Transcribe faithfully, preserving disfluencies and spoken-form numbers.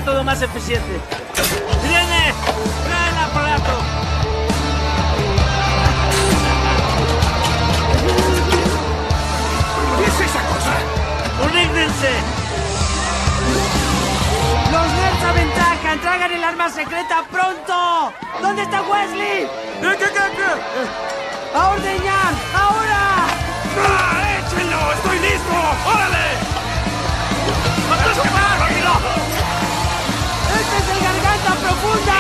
método más eficiente. ¡Viene! ¡Trae el aparato! ¿Qué es esa cosa? ¡Unígnense! ¡Los nerds aventajan! ¡Traigan el arma secreta pronto! ¿Dónde está Wesley? ¿Qué, qué, qué? ¡A ordeñar! ¡Ahora! ¡Ah, échenlo! ¡Estoy listo! ¡Órale! ¡Atrás que va! ¡Rápido! ¡Este es el Garganta Profunda!